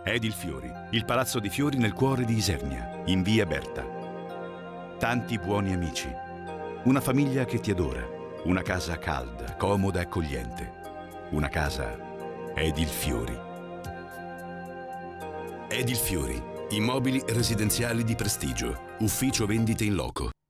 Edil Fiori, il palazzo di fiori nel cuore di Isernia, in via Berta. Tanti buoni amici, una famiglia che ti adora, una casa calda, comoda e accogliente. Una casa Edil Fiori. Edil Fiori, immobili residenziali di prestigio, ufficio vendite in loco.